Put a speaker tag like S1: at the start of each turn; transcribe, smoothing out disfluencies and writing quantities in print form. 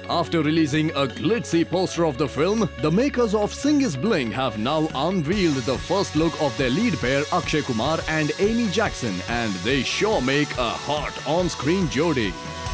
S1: After releasing a glitzy poster of the film, the makers of Sing Is Bling have now unveiled the first look of their lead pair Akshay Kumar and Amy Jackson, and they sure make a hot on-screen jodi.